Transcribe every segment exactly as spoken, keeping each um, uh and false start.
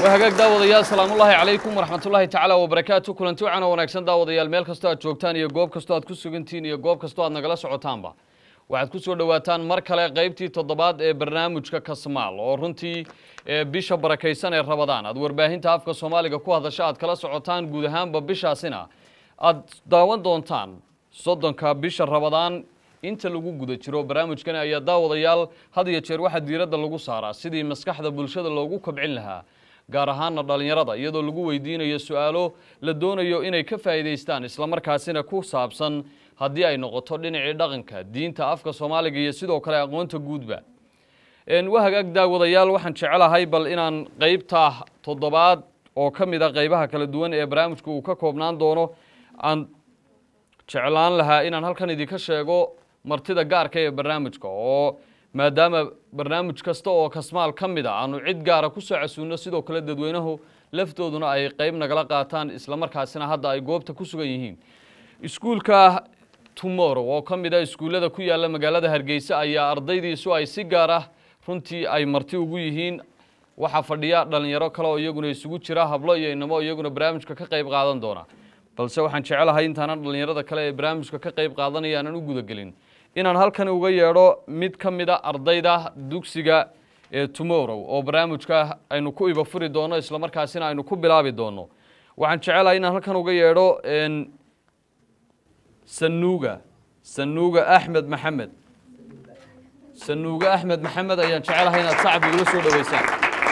وهاجاك داوديال سلام الله عليكم ورحمة الله تعالى وبركاته كلنتو عنا ونكسن داوديال ميل كستو aad joogtaan iyo goob kastoo aad ku sugantiin iyo goob kastoo aad nagala socotaanba waxaad ku soo dhawaataan mar kale qaybtii toddobaad ee barnaamijka Kasmaal oo runtii bisha barakaysan ee Ramadaan aad warbaahinta afka Soomaaliga ku hadasha aad kala socotaan guud ahaanba bishaasina aad daawan doontaan soddonka bisha Ramadaan inta lagu guda jiro barnaamijkan ayaa daawadayaal had iyo jeer waxa diiradda lagu saaraa sidii maskaxda bulshada loogu kobcin lahaa gaar ahaan dhalinyarada iyadoo lagu weydiinayo su'aalo la doonayo inay ka faa'iideystaan isla markaasina ku saabsan haddii ay noqoto dhinacii dhaqanka diinta afka Soomaaliga iyo sidoo kale aqoonta guudba een wahagaag daawadayaal waxaan jecelahay bal inaan qaybta toddobaad oo kamid ah qaybaha kala duwan ee barnaamijku uu ka koobnaan doono aan jeclaan lahaa inaan halkan idinka sheego martida gaarka ee barnaamijka oo maadaama barnaamij kasta oo Kasmaal kamid ah aanu cid gaar ah ku soo casuuno sidoo kale dadweynuhu laftooduna ay qayb nagala qaataan isla markaasina hadda ay goobta ku sugan yihiin iskuulka Tomorrow oo kamid ah iskuulada ku yaala magaalada Hargeysa ayaa ardaydiisu ay si gaar ah runtii ay marti ugu yihiin waxa fadhiya dhalinyaro kale oo iyaguna isugu jira hablo iyo inamo iyaguna barnaamijka ka qayb qaadan doona balse waxaan jecelahay intaan dhalinyarada kale ee barnaamijka ka qayb qaadanaya aan u guda gelin inaan halkan uga yeedho mid ka mid ah ardayda dugsiga ee Tomorrow oo barnaamijka aynu ku iba furi doono isla markaasina aynu ku bilaabi doono waxaan jecelahay inaan halkan uga yeedho een Sanuuga Sanuuga Axmed Maxamed Sanuuga Axmed Maxamed ayaan jecelahay inaad sacab igula soo dhaweysaan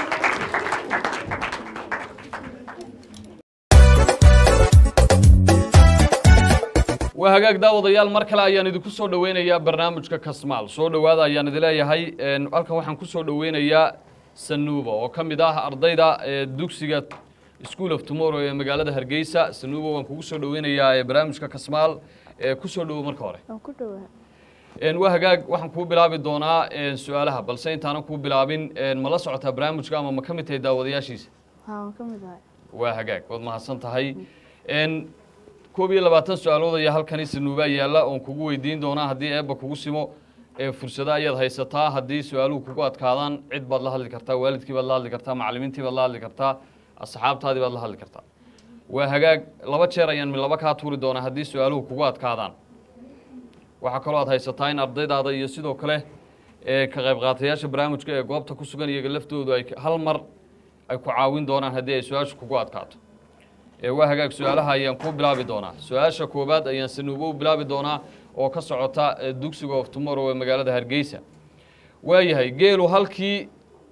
وهاجاك داوديال مركلا ayaan idinku soo dhaweynayaa barnaamijka Kasmaal soo dhawaada ayaan idin leeyahay een halkan waxaan ku soo dhaweynayaa Sanuuba oo kamid ah ardayda ee dugsiga School of Tomorrow ee magaalada Hargeysa Sanuuba waan kugu soo dhaweynayaa ee barnaamijka Kasmaal ee ku soo dhawo marka hore waan ku dhawahay een wahagaag waxaan ku bilaabi doonaa een su'aalaha balse intaan ku bilaabin een ma la socotaa barnaamijka ama ma kamid tahay daawadayaashiisa haa waan kamid ahay wahagaag wad mahadsan tahay een koob iyo labaatan su'aalood ayaa halkan Sanuuba yaala oo kugu weydiin doona haddii eeba kugu simo ee fursada ayaad haysataa haddii su'aaluhu kugu adkaadaan cid baad la hadli kartaa waalidkii baad la hadli kartaa macallimiintii baad la hadli kartaa asxaabtaadii baad la hadli kartaa waa hagaag laba jeer ayaan mid laba ka tuuri doona haddii su'aaluhu kugu adkaadaan waxa kale oo aad haysataa in ardaydaada iyo sidoo kale ee ka qayb qaatayaasha barnaamijka ee goobta ku sugan iyaga laftoodu ay hal mar ay ku caawin doonaan haddii ay su'aashu kugu adkaato ee waa hagaag su'aalaha ayaan ku bilaabi doonaa su'aasha koobaad ayaan Sanuuba u bilaabi doonaa oo ka socota dugsiga of Tomorrow ee magaalada Hargeysa waayahay geelu halkii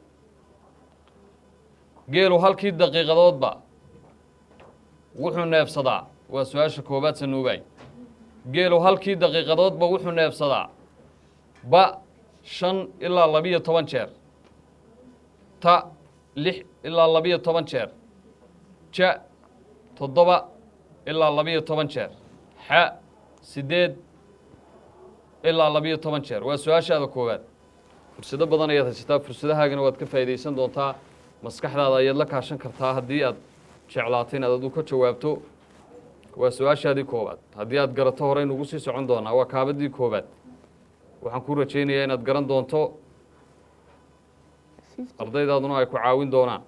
geelu halkii daqiiqadoodba wuxuu neefsadaa waa su'aasha koobaad Sanuuba geelu halkii daqiiqadoodba wuxuu neefsadaa ba shan ilaa laba iyo toban jeer ta lix ilaa laba iyo toban jeer ja toddoba ilaa laba iyo toban jeer xa sideed ilaa laba iyo toban jeer waa su'aashaada koowaad fursado badan ayaad haysataa fursadahaagana waad ka faa'iideysan doontaa maskaxdaada ayaad la kaashan kartaa haddii aad jeclaato inaad adu ka jawaabto waa su'aashaadii koowaad haddii aad garato hore inugu sii socon doonaa waa kaabadii koowaad waxaan ku rajaynayaa inaad garan doonto ardaydaaduna ay ku caawin doonaan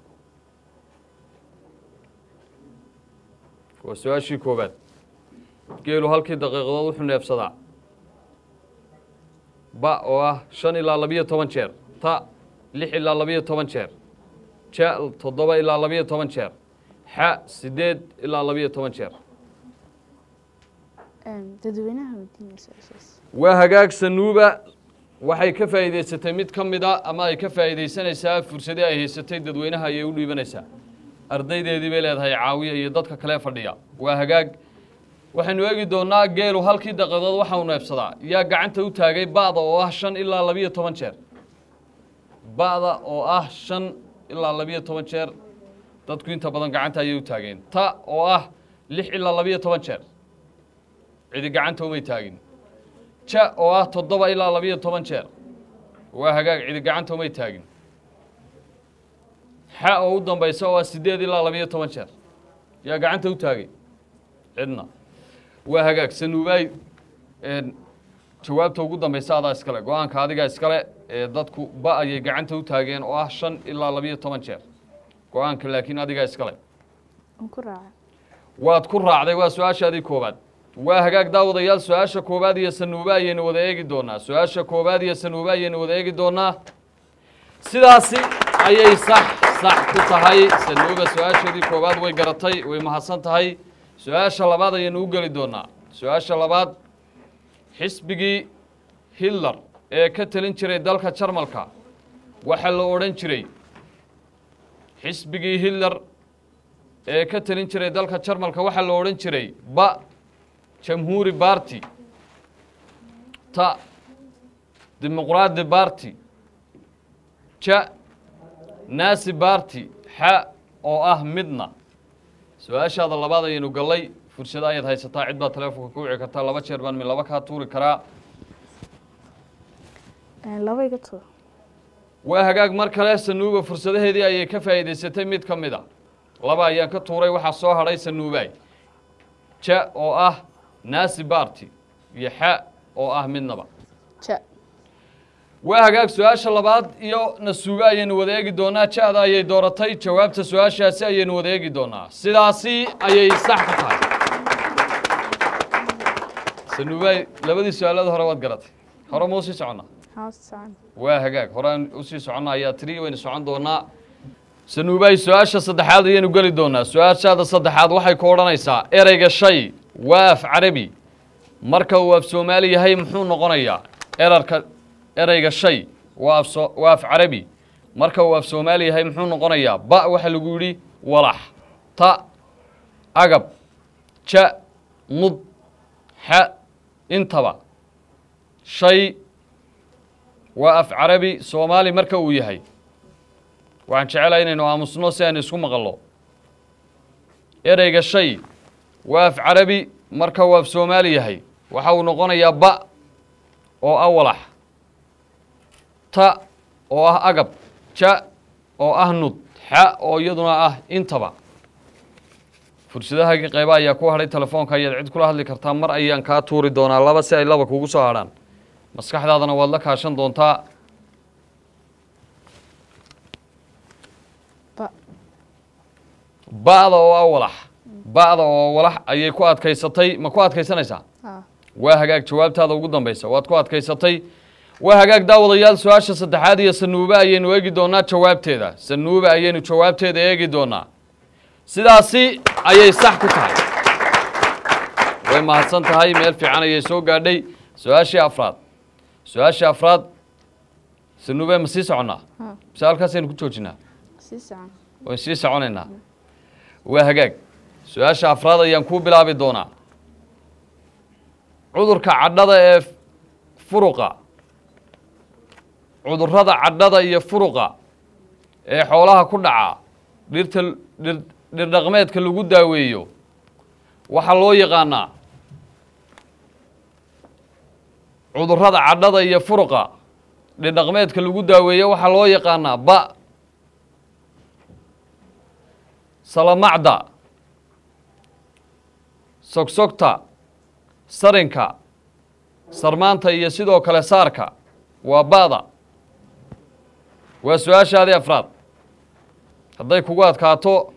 waa su'aashii koobaad geelu halkii daqiiqadood wuxuu neefsadaa ba oo ah shan ilaa laba iyo toban jeer ta lix ilaa laba iyo toban jeer ja toddoba ilaa laba iyo toban jeer xa sideed ilaa laba iyo toban jeer dadweynaha wadiinaysa isaas waa hagaag Sanuuba waxay ka faa'iideysatay mid ka mid ah ama ay ka faa'iideysanaysaa fursadii ay haysatay dadweynaha ayay u dhiibanaysaa ardaydeedii bay leedahay caawiya iyo dadka kale fadhiya waa hagaag waxaanu eegi doonaa geelu halkii daqiiqadood waxa uu neefsadaa yaa gacanta u taagay ba'da oo ah shan ilaa laba iyo toban jeer ba'da oo ah shan ilaa laba iyo toban jeer dadku inta badan gacanta ayay u taageen ta oo ah lix ilaa laba iyo toban jeer cidi gacanta umay taagin ja oo ah toddoba ilaa laba iyo toban jeer waa hagaag cidi gacanta umay taagin xa oo u dambaysa oo sideed ilaa laba iyo toban jeer yaa gacanta u taagay cidna waa hagaag Sanuubay een jawaabta ugu dambaysa adaa iskale go'aanka adiga iskale ee dadku ba ayay gacanta u taageen oo ah shan ilaa laba iyo toban jeer go-aanka laakiin adigaa iskale Waan ku raacay. waad ku raacday waa su-aashaadii koowaad waa hagaag daawadayaal su-aasha koowaad iyo sanuuba ayaynu wada eegi doonaa su-aasha koowaad iyo sanuuba ayaynu wada eegi doonaa sidaasi ayay sax sax ku tahay sanuuba su-aasheedii koowaad way garatay way mahadsan tahay su-aasha labaad ayaynu u geli doonaa su-aasha labaad xisbigii hitler ee ka talin jiray dalka jarmalka waxaa la odhan jiray xisbigii hitler ee ka talin jiray dalka jarmalka waxaa la odhan jiray ba jamhuuri barty ta dimuqraadi barty ja naasi barty xa oo ah midna su-aashaada labaad ayaynu gallay fursado ayaad haysataa cid baad taleefonka ku wici kartaa laba jeer baan mi laba kaa tuuri karaa Laba iga tuur. waa hagaag mar kale sanuuba fursadaheedii ayay ka faa'iidaysatay mid ka mid a laba ayaan ka tuuray waxaa soo hadhay sanuubaay ja oo ah naasi barty iyo xa oo ah midnaba Ja. waa hagaag su-aasha labaad iyo nasuuba ayaynu wada eegi doonaa ja-da ayay dooratay jawaabta su-aashaasi ayaynu wada eegi doonaa sidaasi ayay sax ku tahay sanuubaay labadii su-aalood hore waad garatay hore ma usii soconnaa House saan. waa hagaag horaan usii soconna ayaa tiri waynu socon doonaa sanuubaay su-aasha saddexaad ayaynu geli doonaa su-aashaada saddexaad waxay ku odhanaysaa ereyga shay waa af carabi marka uu af soomaali yahay muxuu noqonayaa erarka ereyga shay waa af so waa af carabi marka uu af soomaali yahay muxuu noqonayaa ba waxaa lagu yidhi walax ta agab ja mud xa intaba shay waa af carabi soomaali marka uu yahay waxaan jecelahay inaynu aamusno si aynu isku maqallo ereyga shay waa af carabi marka uu af soomaali yahay waxa uu noqonayaa ba oo ah walax ta oo ah agab ja oo ah nud xa oo iyaduna ah intaba fursadahaagii qayba ayaa ku hadhay telefoonka ayaad cid kula hadli kartaa mar ayaan kaa tuuri doonaa laba si ay laba kugu soo hadhaan maskaxdaadana waad la kaashan doontaa Ba. ba'da oo ah walax ba'da oo walax ayay ku adkaysatay ma ku adkaysanaysaa Ah. waa hagaag jawaabtaada ugu dambaysa waad ku adkaysatay waa hagaag daawadayaal su-aasha saddexaad iyo sanuuba ayaynu eegi doonaa jawaabteeda sanuuba ayaynu jawaabteeda eegi doonaa sidaasi ayay sax ku tahay way mahadsan tahay meel fiican ayay soo gaadhay su-aashii afraad su-aashii afraad sanuube ma sii soconnaa Ah. mise halkaasaynu ku joojinaa Si saan. waan sii soconaynaa waa hagaag su-aasha afraad ayaan kuu bilaabi doonaa cudurka cadhada ee furuqa cudurrada cadhada iyo furuqa ee xoolaha ku dhaca dhirta dhir dhirdhaqmeedka lagu daaweeyo waxaa loo yaqaanaa cudurrada cadhada iyo furuqa dhirdhaqmeedka lagu daaweeyo waxaa loo yaqaanaa ba salamacda sogsogta sarinka sarmaanta iyo sidoo kale saarka waa ba'da waa su-aashaadii afraad hadday kugu adkaato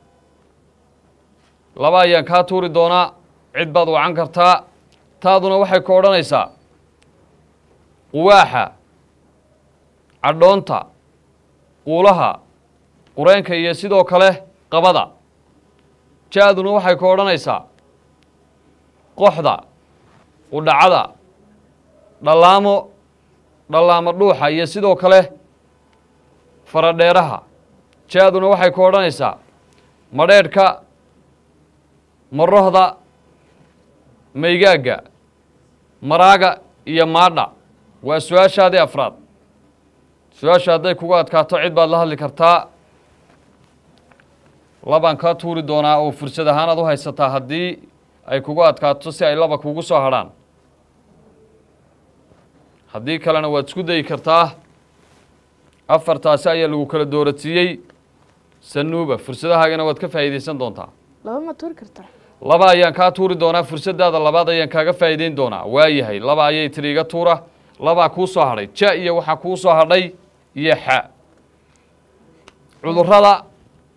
laba ayaan kaa tuuri doonaa cid baad wacan kartaa taaduna waxay ku odhanaysaa quwaaxa cadhoonta quulaha qureenka iyo sidoo kale qabada ja-duna waxay ku odhanaysaa qoxda qudhacada dhallaamo dhallaamo dhuuxa iyo sidoo kale faradheeraha ja-duna waxay ku odhanaysaa madheedhka marohda maygaagga maraaga iyo maadha waa su-aashaadii afraad su-aasha hadday kugu adkaato cid baad la hadli kartaa labaan kaa tuuri doonaa oo fursad ahaan aad u haysataa haddii ay kugu adkaato si ay laba kugu soo hadhaan haddii kalena waad isku dayi kartaa afartaasi ayaa lagu kala dooradsiiyey sanuuba fursadahaagana waad ka faa'iidaysan doontaa Laba ma tuuri kartaa. laba ayaan kaa tuuri doonaa fursadaada labaad ayaan kaaga faa'iideyn doonaa waayahay laba ayay tiri iga tuura labaa kuu soo hadhay ja iyo waxaa kuu soo hadhay iyo xa cudurrada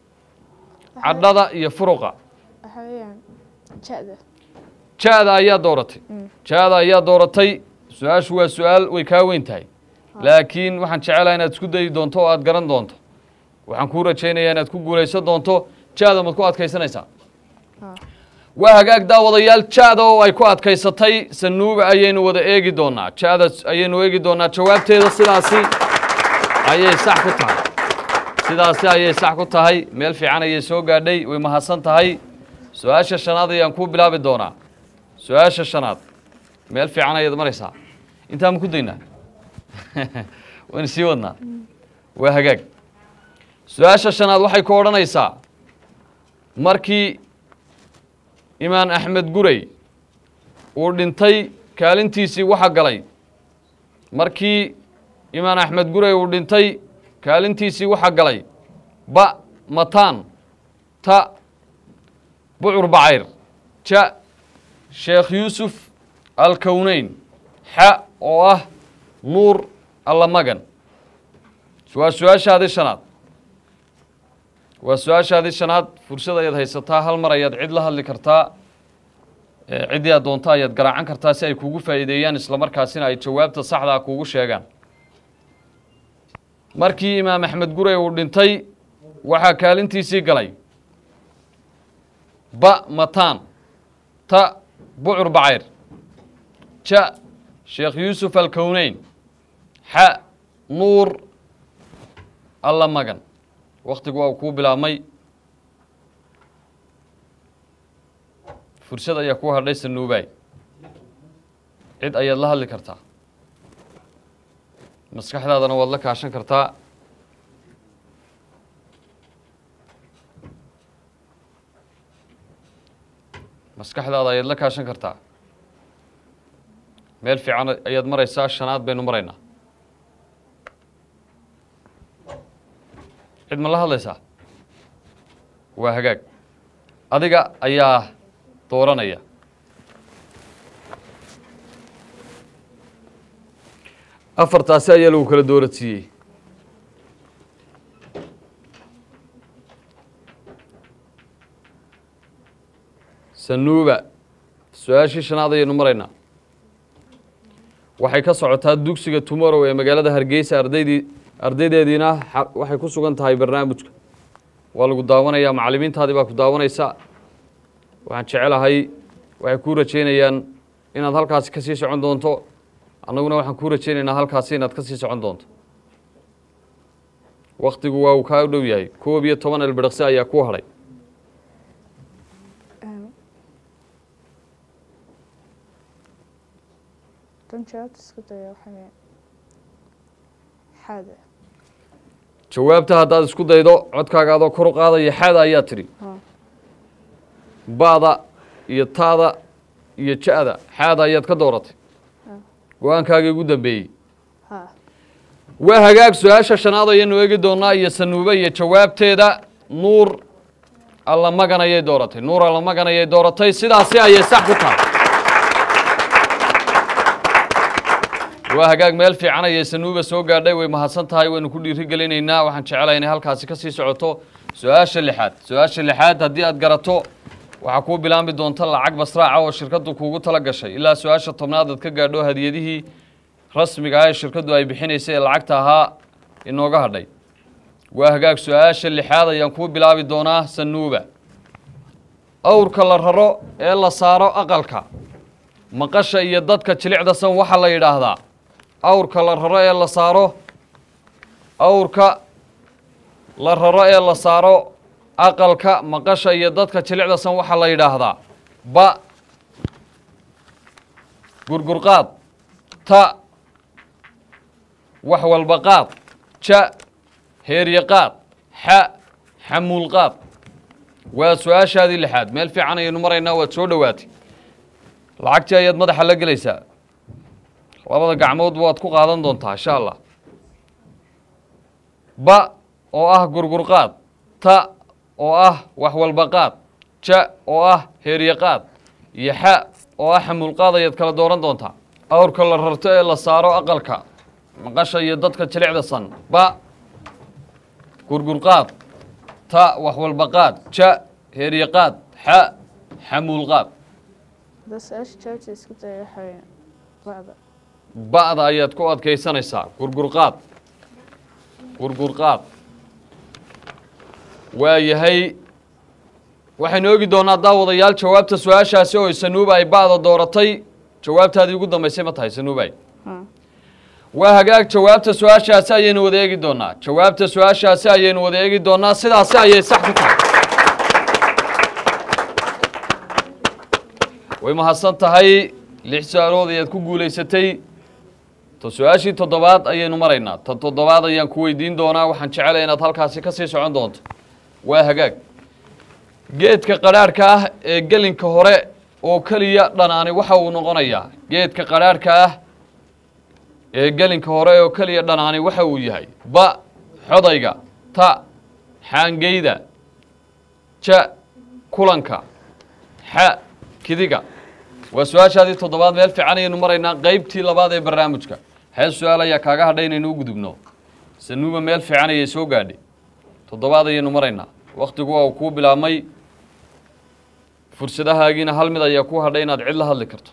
cadhada iyo furuqa waxa weeyaan ja'da ja'da ayaa dooratay ja'da ayaa dooratay su-aashu waa su-aal way kaa weyn tahay laakiin waxaan jecelahay inaad isku dayi doonto oo aad garan doonto waxaan kuu rajaynayaa inaad ku guulaysan doonto ja'da maad ku adkaysanaysaa waa hagaag daawadayaal ja'da oo ay ku adkaysatay sanuuba ayaynu wada eegi doonaa ja'da ayaynu eegi doonaa jawaabteeda sidaasi ayay sax ku tahay sidaasi ayay sax ku tahay meel fiican ayay soo gaadhay way mahadsan tahay su-aasha shanaad ayaan kuu bilaabi doonaa su-aasha shanaad meel fiican ayaad maraysaa intaa ma ku daynaa waynu sii wadnaa waa hagaag su-aasha shanaad waxay ku odhanaysaa markii imaan axmed gurey uu dhintay kaalintiisii waxa galay markii imaan axmed gurey uu dhintay kaalintiisii waxa galay ba mataan ta bucur bacayr ja sheekh yuusuf alkowneyn xa oo ah nuur allamagan waa su-aashaadii shanaad waa su-aashaadii shanaad fursad ayaad haysataa hal mar ayaad cid la hadli kartaa ciddii aad doonto ayaad garaacan kartaa si ay kugu faa'iideeyaan isla markaasina ay jawaabta saxdaa kuugu sheegaan markii imaam axmed gurey uu dhintay waxaa kaalintiisii galay ba mataan ta bucur bacayr ja sheekh yuusuf alkowneyn xa nuur allamagan waktigu waa kuu bilaabmay fursad ayaa kuu hadhay sanuubaay cid ayaad la hadli kartaa maskaxdaadana waad la kaashan kartaa maskaxdaada ayaad la kaashan kartaa meel fiican ayaad maraysaa shanaad baynu maraynaa cid ma la hadlaysaa waa hagaag adiga ayaa dooranaya afartaasi ayaa lagu kala dooradsiiyey sanuuba su-aashii shanaad ayaynu maraynaa waxay ka socotaa dugsiga tomorrow ee magaalada hargeysa ardaydii ardaydeediina waxay ku sugan tahay barnaamijka waa lagu daawanayaa macallimiintaadii baa ku daawanaysa waxaan jecelahay waxay kuu rajaynayaan inaad halkaasi ka sii socon doonto annaguna waxaan kuu rajaynaynaa halkaasi inaad ka sii socon doonto waktigu waa uu kaa u dhow yahay koob iyo toban elbidhaqsi ayaa kuu hadhay jawaabta haddaad isku daydo codkaaga adoo kor u qaadaya xaada ayaa tidhi ba'da iyo taada iyo ja'da xaada ayaad ka dooratay go-aankaagii ugu dambeeyey waa hagaag su-aasha shanaad ayaynu eegi doonaa iyo sanuube iyo jawaabteeda nuur allamagan ayay dooratay nuur allamagan ayay dooratay sidaasi ayay sax ku tahay waa hagaag meel fiican ayay sanuuba soo gaadhay way mahadsan tahay waynu ku dhiiri gelinaynaa waxaan jecelahay inay halkaasi ka sii socoto su-aasha lixaad su-aasha lixaad haddii aad garato waxaa kuu bilaambi doonta lacag basraaca oo shirkaddu kuugu tala gashay ilaa su-aasha tobnaad aad ka gaadho hadiyadihii rasmiga ah ee shirkaddu ay bixinaysay ee lacagta ahaa inooga hadhay waa hagaag su-aasha lixaad ayaan kuu bilaabi doonaa sanuuba awrka la raro ee la saaro aqalka maqasha iyo dadka jilicdasan waxaa la yidhaahdaa awrka la raro ee la saaro awrka la raro ee la saaro aqalka maqasha iyo dadka jilicdasan waxaa la yidhaahdaa ba gurgurqaad ta wax walba qaad ja heeryaqaad xa xamuulqaad waa su-aashaadii lixaad meel fiican ayaynu maraynaa waad soo dhowaatay lacagtii ayaad madaxa la gelaysaa labada gacmood waad ku qaadan doontaa insha allah ba oo ah gurgurqaad ta oo ah wax walba qaad ja oo ah heeryaqaad iyo xa oo ah xamuulqaad ayaad kala dooran doontaa awrka la rarto ee la saaro aqalka maqasha iyo dadka jilicdasan ba gurgurqaad ta wax walba qaad ja heeriye qaad xa xamuul qaad hadda su-aasha jawaabta isku daya waxa weeyaan ba'da ba'da ayaad ku adkaysanaysaa gurgur qaad gurgur qaad waa yahay waxaynu ogi doonaa daawadayaal jawaabta su-aashaasi oo sanuuba ay ba'da dooratay jawaabtaadii ugu dambaysay ma tahay sanuubay waa hagaag jawaabta su-aashaasi ayaynu wada eegi doonaa jawaabta su-aashaasi ayaynu wada eegi doonaa sidaasi ayay sax ku tahay way mahadsan tahay lix su-aalood ayaad ku guulaysatay to su-aashii toddobaad ayaynu maraynaa ta toddobaad ayaan ku weydiin doonaa waxaan jecelahay inaad halkaasi ka sii socon doonto waa hagaag geedka qadhaadhka ah ee gelinka hore oo keliya dhanaani waxa uu noqonayaa geedka qadhaadhka ah ee gelinka hore oo keliya dhanaani waxa uu yahay ba xodayga ta xaangeyda ja kulanka xa kidiga waa su-aashaadii toddobaad meel fiican ayaynu maraynaa qeybtii labaad ee barnaamijka hee su-aal ayaa kaaga hadhay inaynu u gudubno sanuuba meel fiican ayay soo gaadhay toddobaad ayaynu maraynaa wakhtigu waa uu kuu bilaabmay fursadahaagiina hal mid ayaa kuu hadhay inaad cid la hadli karto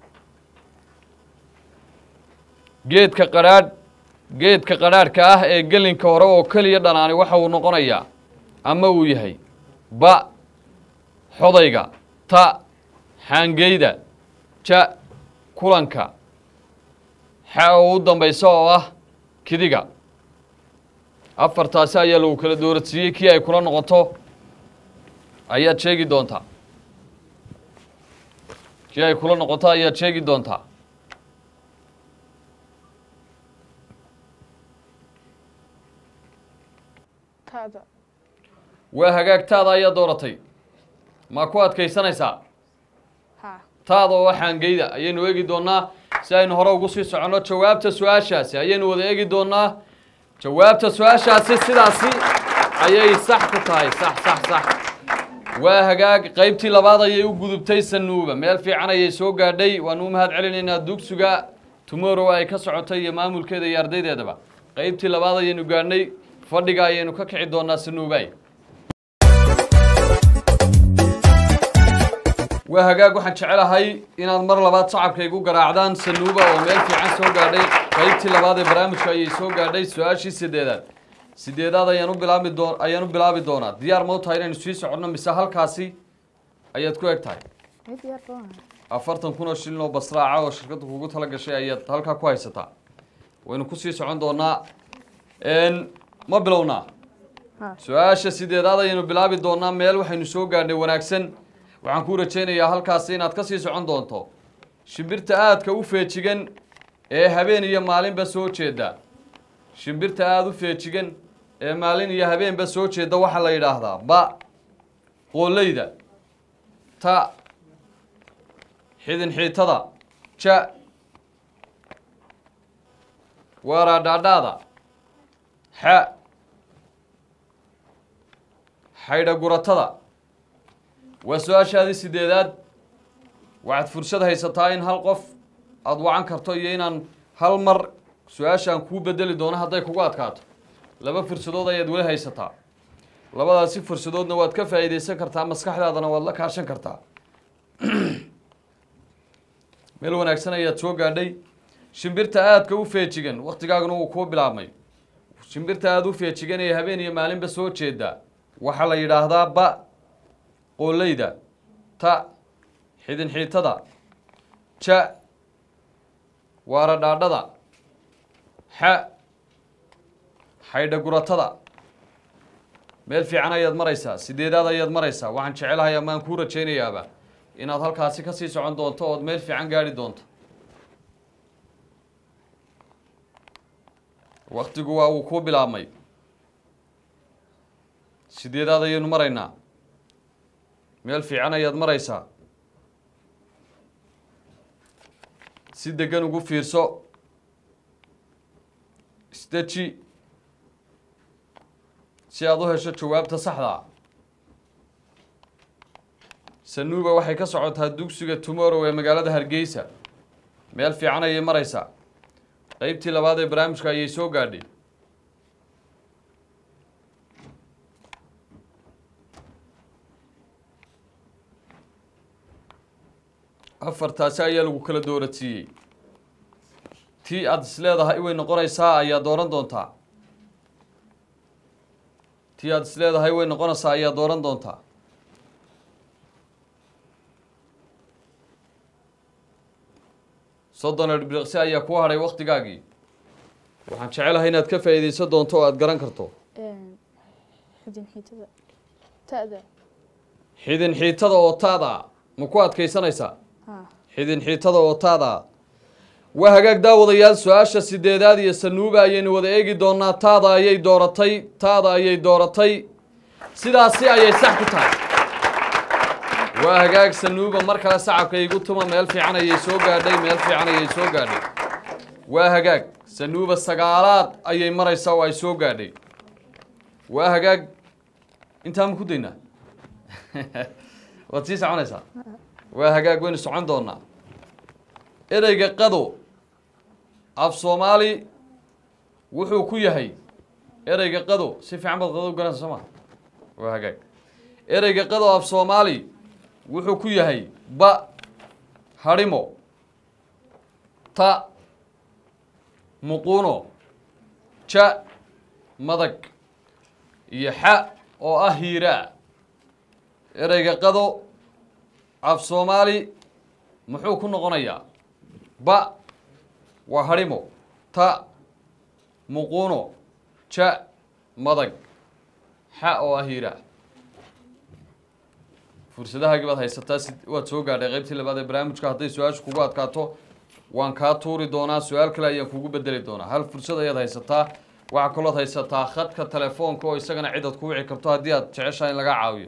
geedka qadhaadh geedka qadhaadhka ah ee gelinka hore oo keliya dhanaani waxa uu noqonayaa ama uu yahay ba xodayga ta xaangeyda ja kulanka xa oo u dambaysa oo ah kidiga afartaasi ayaa lagu kala dooradsiiyey kii ay kula noqoto ayaad sheegi doontaa kii ay kula noqoto ayaad sheegi doontaa taada waa hagaagtaada ayaa dooratay ma ku adkaysanaysaa ha taada oo xaangeyda ayaynu eegi doonaa si aynu hore ugu sii soconno jawaabta su-aashaasi ayaynu wada eegi doonaa jawaabta su-aashaasi sidaasi ayay sax ku tahay sax sax sax waa hagaag qeybtii labaad ayay u gudubtay sanuuba meel fiican ayay soo gaadhay waanu u mahad celinaynaa dugsiga tomorrow ay ka socotay iyo maamulkeeda iyo ardaydeedaba qeybtii labaad ayaynu gaadhnay fadhiga ayaynu ka kici doonaa sanuubay waa hagaag waxaan jecelahay inaad mar labaad sacabka igu garaacdaan sanuuba oo meel fiican soo gaadhay qaybtii labaad ee barnaamijka ayay soo gaadhay su-aashii sideedaad sideedaad ayaan u bilaabi doon ayaan u bilaabi doonaa diyaar ma u tahay inaynu sii soconno mise halkaasi ayaad ku eg tahay mid yar baan afartan kun oo shilin oo basraaca oo shirkadda kugu tala gashay ayaad halkaa ku haysataa waynu kusii socon doonaa ma bilownaa ha su-aasha sideedaad ayaynu bilaabi doonaa meel waxaynu soo gaadhnay wanaagsan waxaan kuu rajaynayaa halkaasi inaad ka sii socon doonto shimbirta aadka u feejigan ee habeen iyo maalinba soo jeeda shimbirta aada u feejigan ee maalin iyo habeenba soo jeeda waxaa la yidhaahdaa ba qooleyda ta xidin xiitada ja waaraadhaadhaada xa xaydha guratada waa su-aashaadii sideedaad waxaad fursad haysataa in hal qof aada wacan karto iyo inaan hal mar su-aashaan kuu bedeli doono hadday kugu adkaato laba fursadood ayaad weli haysataa labadaasi fursadoodna waad ka faa'iidaysan kartaa maskaxdaadana waad la kaashan kartaa meel wanaagsan ayaad soo gaadhay shimbirta aadka u feejigan wakhtigaaguna wuu kuu bilaabmay shimbirta aada u feejigan ee habeen iyo maalinba soo jeeda waxaa la yidhaahdaa ba qooleyda ta xidin xiitada ja waaradhaadhada xa xaydha guratada meel fiican ayaad maraysaa sideedaad ayaad maraysaa waxaan jecelahay amaan kuu rajaynayaaba inaad halkaasi ka sii socon doonto ood meel fiican gaadhi doonto waktigu waa uu kuu bilaabmay sideedaad ayaynu maraynaa meel fiican ayaad maraysaa si degan ugu fiirso isdeji si aad u hesho jawaabta saxda sanuuba waxay ka socotaa dugsiga tomorrow ee magaalada hargeysa meel fiican ayay maraysaa qeybtii labaad ee barnaamijka ayay soo gaadhay afartaasi ayaa lagu kala dooratiyey tii aad is leedahay way noqonaysaa ayaa dooran doontaa tii aad is leedahay way noqonaysaa ayaa dooran doontaa soddon ilbiriqsi ayaa ku hadhay waktigaagii waxaan jecelahay inaad ka faa'iidaysan doonto oo aada garan karto xidin xiitada ta'da xidin xiitada oo taada ma ku adkaysanaysaa haa xidin xiitada oo taada waa hagaag daawadayaal su-aasha sideedaad iyo sanuuba ayaynu wada eegi doonaa taada ayay dooratay taada ayay dooratay sidaasi ayay sax ku tahay waa hagaag sanuuba mar kale sacabka igu tuma meel fiican ayay soo gaadhay meel fiican ayay soo gaadhay waa hagaag sanuuba sagaalaad ayay maraysaa oo ay soo gaadhay waa hagaag intaa ma ku daynaa waad sii soconaysaa waa hagaag waynu socon doonaa ereyga qado af soomaali wuxuu ku yahay ereyga qado si fiican baad qado u garanaysa soo ma waa hagaag ereyga qado af soomaali wuxuu ku yahay ba hadhimo ta muquuno ja madag iyo xa oo ah hiiraa ereyga qado af soomaali muxuu ku noqonayaa ba waa hadhimo ta muquuno ja madag xa oo ah hiiraa fursadahaagii baad haysataa si waad soo gaadhay qaybtii labaad ee barnaamijka hadday su-aashu kugu adkaato waan kaa tuuri doonaa su-aal kale ayaan kugu bedeli doonaa hal fursad ayaad haysataa waxaa kalood haysataa khadka telefoonka oo isagana cidaad ku wici karto haddii aad jeceshahay in lagaa caawiyo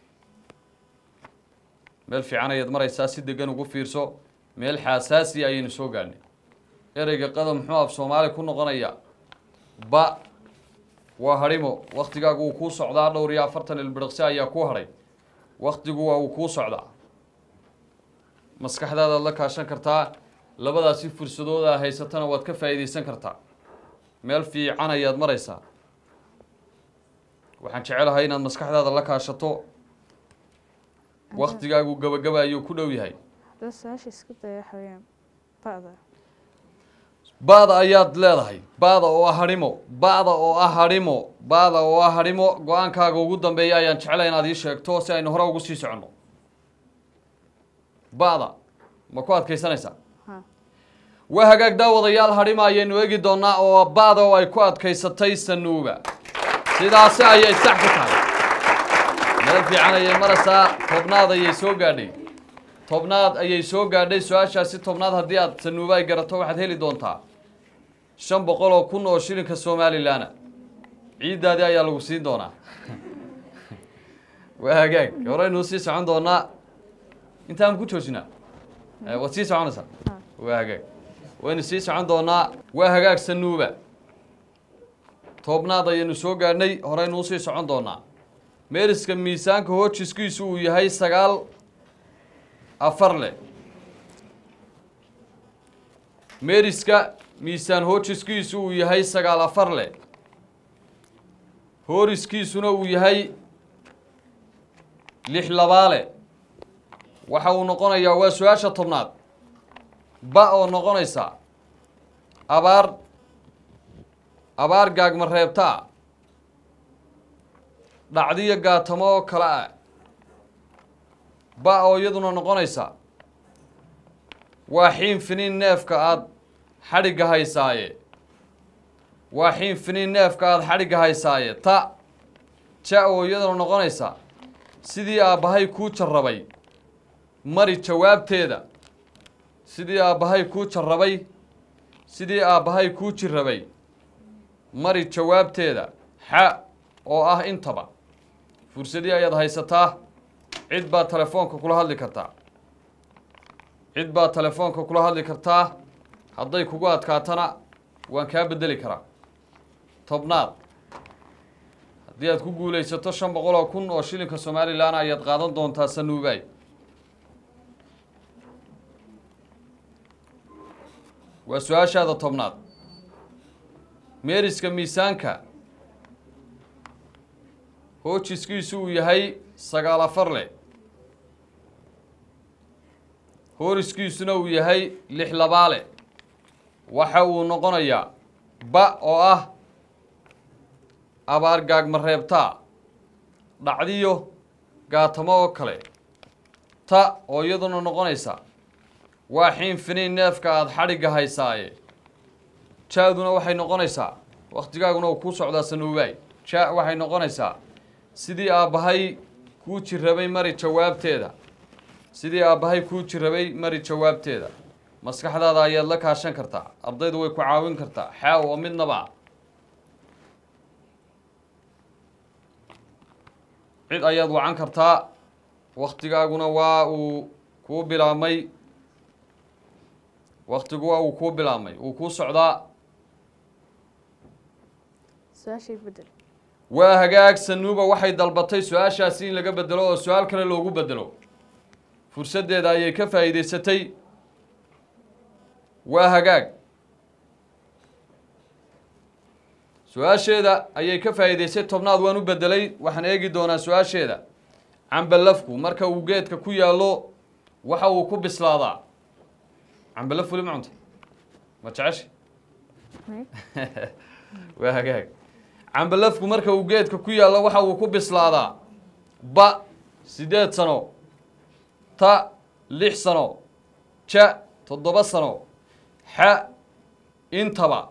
meel fiican ayaad maraysaa si degan ugu fiirso meel xaasaasi ayaynu soo gaadhnay ereyga qado muxuu af soomaali ku noqonayaa ba waa hadhimo waktigaagu wuu kuu socdaa dhowr iyo afartan ilbiriqsi ayaa ku hadhay waktigu waa uu kuu socdaa maskaxdaadaad la kaashan kartaa labadaasi fursadooda haysatana waad ka faa'iidaysan kartaa meel fiican ayaad maraysaa waxaan jecelahay inaad maskaxdaada la kaashato waktigaagu gabagaba ayuu ku dhow yahay hadda su-aasha isku daya waxa weeyaan ba'da ba'da ayaad leedahay ba'da oo ah hadhimo ba'da oo ah hadhimo ba'da oo ah hadhimo go-aankaaga ugu dambeeya ayaan jeclay inaad ii sheegto si aynu hore ugu sii soconno ba'da ma ku adkaysanaysaa haa waa hagaag daawadayaal hadhimo ayaynu eegi doonaa oo ba'da oo ay ku adkaysatay sanuuba sidaasi ayay sax ku tahay meel fiican ayay maraysaa tobnaad ayay soo gaadhay tobnaad ayay soo gaadhay su-aashaasi tobnaad haddii aad sanuuba ay garato waxaad heli doontaa shan boqol oo kun oo shilinka somalilaana ciiddaadii ayaa lagu siin doonaa waa hagaag horeynuu sii socon doonaa intaan ku joojinaa waad sii soconaysaa waa hagaag waynu sii socon doonaa waa hagaag sanuuba tobnaad ayaynu soo gaadhnay horeynuu sii socon doonaa meeriska miisaanka hoojiskiisu uu yahay sagaal afar leh meeriska miisaan hoojiskiisu uu yahay sagaal afar leh hooriskiisuna uu yahay lix labaale waxa uu noqonayaa waa su-aasha tobnaad ba oo noqonaysa abaar abaar gaagma reebtaa dhacdiyo gaatamo oo kale ah ba oo iyaduna noqonaysa waa xiin finiin neefka aada xadhigga haysaaye waa xiin finiin neefka aada xadhigga haysaaye ta ja oo iyaduna noqonaysa sidii aabbahay kuu jarrabay mari jawaabteeda sidii aabbahay kuu jarrabay sidii aabbahay kuu jirrabay mari jawaabteeda xa oo ah intaba fursadii ayaad haysataa cid baad telefoonka kula hadli kartaa cid baad telefoonka kula hadli kartaa hadday kugu adkaatana waan kaa bedeli karaa tobnaad haddii aad ku guulaysato shan boqol oo kun oo shilinka somalilan ayaad qaadan doontaa sanuubaay waa su-aashaada tobnaad meeriska miisaanka hoojiskiisu uu yahay sagaal afar leh hooriskiisuna uu yahay lix labaale waxa uu noqonayaa ba oo ah abaar gaagmareebtaa dhacdiyo gaatamo oo kale ta oo iyaduna noqonaysa waa xiin finiin neefka aada xadhigga haysaaye jaaduna waxay noqonaysaa wakhtigaaguna uu kuu socdaa sanuubaay ja waxay noqonaysaa sidii aabbahay kuu jirrabay mari jawaabteeda sidii aabbahay kuu jirrabay mari jawaabteeda maskaxdaada ayaad la kaashan kartaa ardaydu way ku caawin kartaa xaa oo midnaba cid ayaad wacan kartaa wakhtigaaguna waa uu kuu bilaabmay wakhtigu waa uu kuu bilaabmay wuu kuu socdaa su-aashay bedel waa hagaag sanuuba waxay dalbatay su-aashaasi in laga bedelo oo su-aal kale loogu bedelo fursaddeeda ayay ka faa'iidaysatay waa hagaag su-aasheeda ayay ka faa'iidaysay tobnaad waan u bedelay waxaan eegi doonaa su-aasheeda cambalafku marka uu geedka ku yaallo waxa uu ku bislaadaa cambalaf weli ma cunta ma jecesha waa hagaag cambalafku marka uu geedka ku yaallo waxa uu ku bislaadaa ba siddeed sano ta lix sano ja toddoba sano xa intaba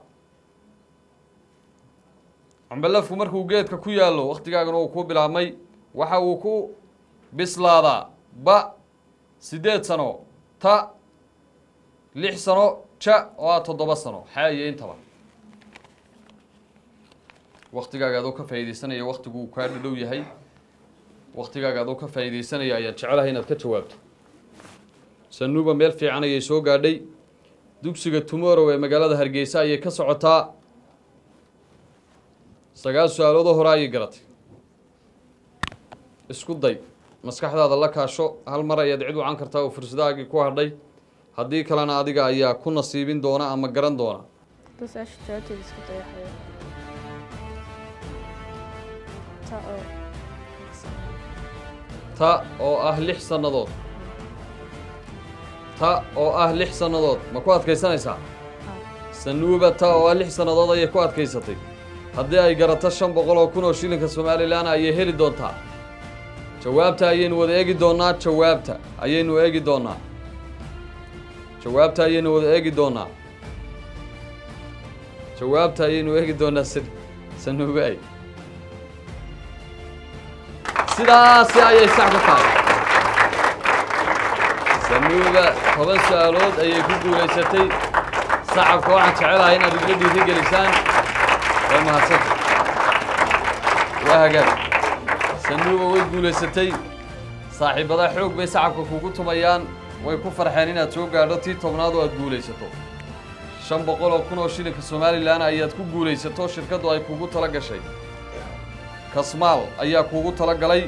cambalafku markuu geedka ku yaallo wakhtigaagana uu ku bilaabmay waxa uu ku bislaadaa ba siddeed sano ta lix sano ja oo ah toddoba sano xa iyo intaba wakhtigaaga adoo ka faa'iidaysanaya wakhtigu uu kaa dhadhow yahay wakhtigaaga adoo ka faa'iidaysanaya ayaad jecelahay inaad ka jawaabto sanuuba meel fiican ayay soo gaadhay dugsiga tomorrow ee magaalada hargeysa ayay ka socotaa sagaal su-aaloodoo hore ayay garatay isku day maskaxdaada la kaasho hal mar ayaad cid wacan kartaa oo fursadahaagii ku hadhay haddii kalena adiga ayaa ku nasiibin doona ama garan doona su-aasha jawaabteeda isku dayaxaya ta oo ta oo ah lix sannadood ta oo ah lix sannadood ma ku adkaysanaysaa sanuuba ta oo ah lix sannadood ayay ku adkaysatay haddii ay garato shan boqol oo kun oo shilinka somalilan ayay heli doontaa jawaabta ayaynu wada eegi doonaa jawaabta ayaynu eegi doonaa jawaabta ayaynu wada eegi doonaa jawaabta ayaynu eegi doonaa s sanuubaay sidaasi ayay sax ku tahay sanuuba toban su-aalood ayay ku guulaysatay sacabka waxaan jecelahay inaad igla dhiiri gelisaan way mahadsanta waa hagaag sanuuba way guulaysatay saaxiibada xoog bay sacabka kugu tumayaan way ku farxeen inaad soo gaadho tii tobnaad oo aad guulaysato shan boqol oo kun oo shilinka somalilan ayaad ku guulaysato shirkaddu ay kugu tala gashay kasmaal ayaa kuugu tala galay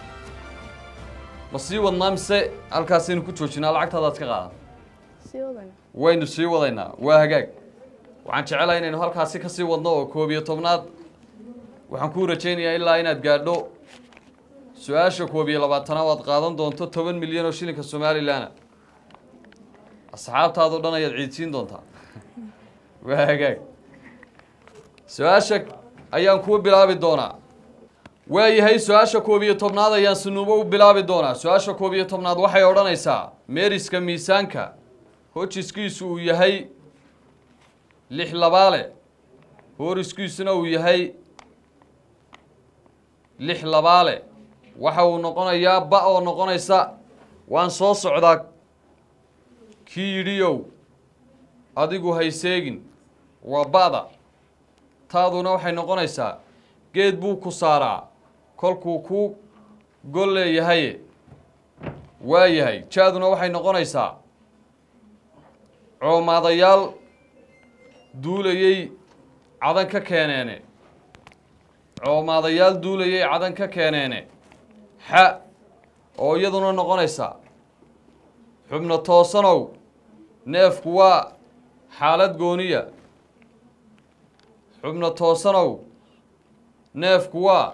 ma sii wadnaa mise halkaasaynu ku joojinaa lacagtaadaad ka qaadan sii wadana waynu sii wadaynaa waa hagaag waxaan jecelahay inaynu halkaasi ka sii wadno oo koob iyo tobnaad waxaan kuu rajaynayaa ilaa inaad gaadho su-aasha koob iyo labaatanaad aad qaadan doonto toban milyan oo shilinka somalilan asxaabtaadao dhan ayaad ciidsiin doontaa waa hagaag su-aasha ayaan kuu bilaabi doonaa waayahay su-aasha koob iyo tobnaad ayaan sanuubo u bilaabi doonaa su-aasha koob iyo tobnaad waxay odhanaysaa meeriska miisaanka hojiskiisu uu yahay lix labaale hooriskiisuna uu yahay lix labaale waxa uu noqonayaa ba oo noqonaysa waan soo socdaa kii yidhiyow adigu hayseegin waa ba'da taaduna waxay noqonaysaa geed buu ku saaraa kolkuu ku gol leeyahaye waa yahay jaaduna waxay noqonaysaa coomaadayaal duulayay cadan ka keeneene coomaadayaal duulayay cadan ka keeneene xa oo iyaduna noqonaysaa xubno toosanow neefku waa xaalad gooniya xubno toosanow neefku waa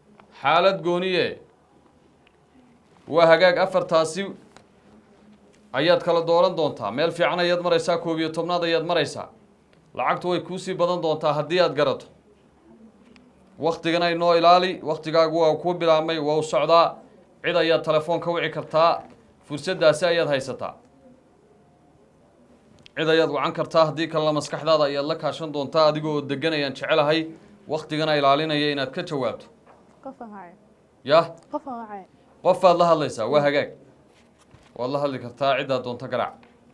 xaalad gooniye waa hagaag afartaasi ayaad kala dooran doontaa meel fiican ayaad maraysaa koob iyo tobnaad ayaad maraysaa lacagtu way kuusii badan doontaa haddii aad garato waktigana inoo ilaali waktigaagu waa kuu bilaabmay waa u socdaa cid ayaad telefoon ka wici kartaa fursaddaasi ayaad haysataa cid ayaad wacan kartaa haddii kalena maskaxdaada ayaad la kaashan doontaa adigoo degan ayaan jecelahay waktigana ilaalinaya inaad ka jawaabto qofan haya yah qofan wacay qofaad la hadlaysaa waa hagaag waad la hadli kartaa ciddaad doonto garaac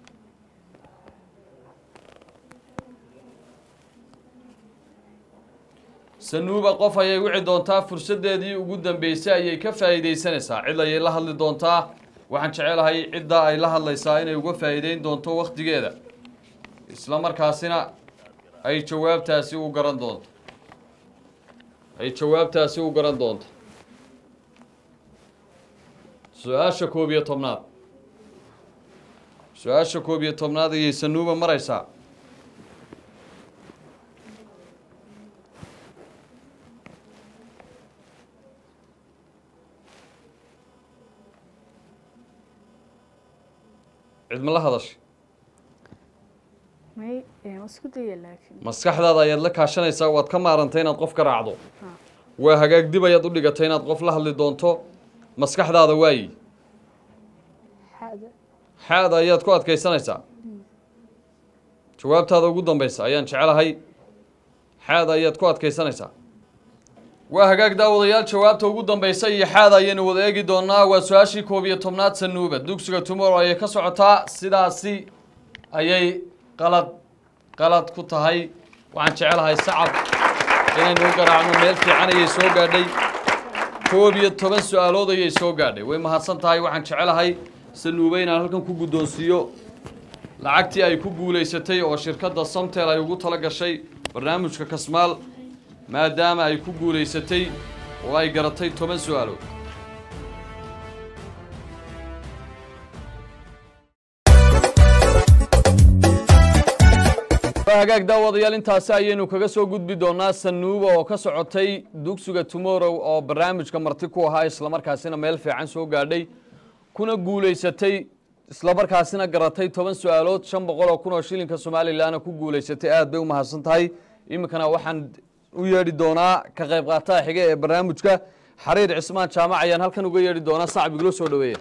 sanuuba qof ayay wici doontaa fursaddeedii ugu dambeysay ayay ka faa'iidaysanaysaa cid ayay la hadli doontaa waxaan jecelahay cidda ay la hadlaysaa inay uga faa'iideyn doonto wakhtigeeda isla markaasina ay jawaabtaasi u garan doonto ay jawaabtaasi u garan doonto su-aasha koob iyo tobnaad su-aasha koob iyo tobnaad ayay sanuuba maraysaa cid ma la hadashay may waan isku daya laakiin maskaxdaada ayaad la kaashanaysaa waad ka maarantay inaad qof ka raacdo waa hagaag dib ayaad u dhigatay inaad qof la hadli doonto maskaxdaada waayi xaada xaada ayaad ku adkaysanaysaa jawaabtaada ugu dambaysa ayaan jecelahay xaada ayaad ku adkaysanaysaa waa hagaag daawadayaal jawaabta ugu dambaysa iyo xaada ayaynu wada eegi doonaa waa su-aashii koob iyo tobnaad sanuuba dugsiga tomorrow ayay ka socotaa sidaasi ayay qalad qalad ku tahay waxaan jecelahay sacab inaynu u garaacno meel fiican ayay soo gaadhay koob iyo toban su-aalood ayay soo gaadhay way mahadsan tahay waxaan jecelahay sanuuba inaan halkan ku guddoonsiiyo lacagtii ay ku guulaysatay oo shirkadda somtel ay ugu tala gashay barnaamijka kasmaal maadaama ay ku guulaysatay oo ay garatay toban su-aalood hagaag daawadayaal intaasi ayaynu kaga soo gudbi doonaa sanuuba oo ka socotay dugsiga tomorrow oo barnaamijka marti ku ahaa islamarkaasina meel fiican soo gaadhay kuna guulaysatay islamarkaasina garatay toban su-aalood shan boqol oo kun oo shilinka somalilanna ku guulaysatay aad bay u mahadsan tahay iminkana waxaan u yeedhi doonaa ka qayb qaataha xige ee barnaamijka xariir cismaan jaamac ayaan halkan uga yeedhi doonaa sacab igula soo dhaweeya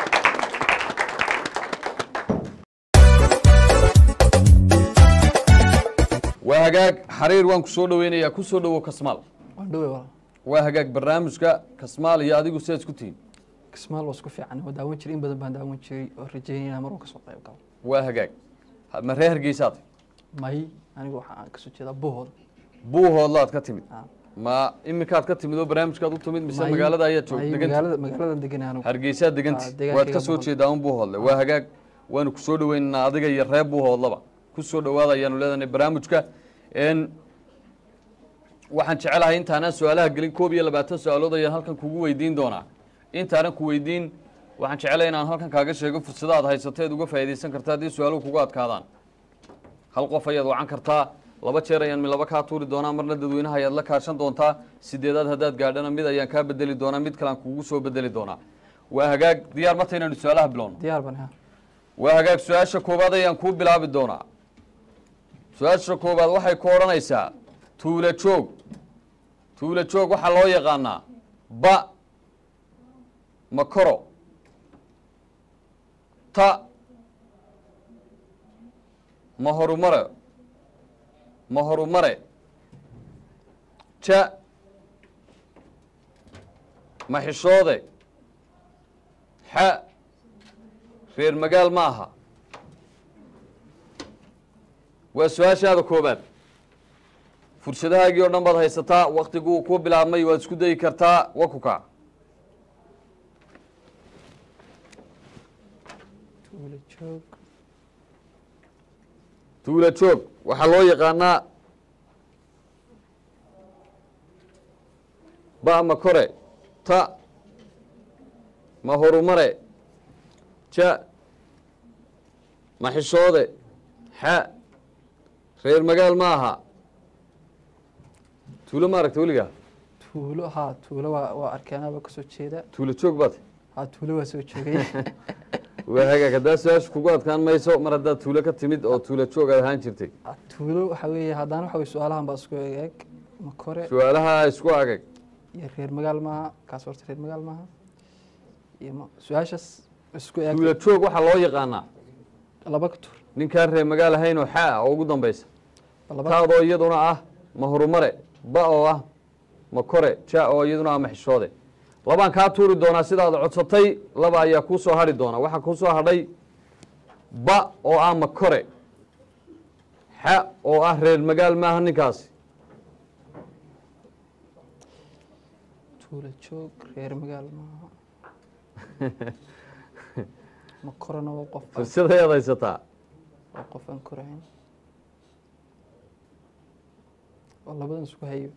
waa hagaag xariir waan ku soo dhaweynayaa ku soo dhawow kasmaal waa hagaag barnaamijka kasmaal iyo adigu sidaad isku tihiin kasmaal waa isku fiican oo daawan jiray in badan baan daawan jiray oo rajeynaya mar uu ka soo qayb galo waa hagaag ma reer hargeysaad may anigu waxaan ka soo jeedaa buuhooda buuhoodlaad ka timid ma iminkaad ka timid oo barnaamijkaad u timid mise magaalada ayaad joogmagaalada magaaladan deganaa hargeysaad deganti waad ka soo jeedaa un buuhoodle waa hagaag waanu ku soo dhaweynaynaa adiga iyo reer buuhoodlaba ku soo dhawaada ayaanu leedahay barnaamijka waxaan jecelahay intaanan su-aalaha gelin koob iyo labaatan su-aalood ayaan halkan kugu weydiin doonaa intaanan ku weydiin waxaan jecelahay inaan halkan kaaga sheego fursada aad haysato eed uga faa'iidaysan karta haddii su-aaluhu kugu adkaadaan hal qof ayaad wacan kartaa laba jeer ayaan mid laba kaa tuuri doonaa marna dadweynaha ayaad la kaashan doontaa sideedaad haddaad gaadhana mid ayaan kaa bedeli doonaa mid kalean kugu soo bedeli doonaa waa hagaag diyaar marta inaanu su-aalaha bilowno diyaar ban waa hagaag su-aasha koowaad ayaan kuu bilaabi doonaa su-aasha koowaad waxay ku odhanaysaa tuula joog tuula joog waxaa loo yaqaanaa ba makoro ta ma horumare ma horumare ja ma xishoode xa reer magaal ma aha waa su-aashaada koobaad fursadahaagii oo dhan baad haysataa waktiguu ku bilaabmay waad isku dayi kartaa wakuka tuula joog tuula joog waxaa loo yaqaanaa ba ma kore ta ma horumare ja ma xishoode xa reer magaal ma aha tuulo ma aragta weligaa tuulo haa tuulo waa waa arkeenaba kasoo jeeda tuulo joog baad haa tuulo waa soo joogay waa hagaag haddaa su-aasha kugu adkaan mayso mar haddaad tuulo ka timid oo tuulo joog aad ahaan jirtay tuulo waxa weeye haddana waxa weye su-aalahan baa isku eeg ma kore su-aalaha isku agag iyo reer magaal maaha kaas horta reer magaal maaha iyo ma su-aashaas isku eeg tuulo joog waxaa loo yaqaanaa laba ka tur ninkaan reer magaal ahayn oo xaa ah oo ugu dambaysa laba taadoo iyaduna ah ma horumare ba oo ah ma kore ja oo iyaduna ah ma xishoode labaan kaa tuuri doonaa sidaad codsatay laba ayaa kuu soo hadhi doona waxaa kuu soo hadhay ba oo ah ma kore xa oo ah reer magaal maaha ninkaasi tuulo joog reer magaal maaha ma korena waa qof fursadayaad haysataa waa qof aan korahayn oo labadan isku hayo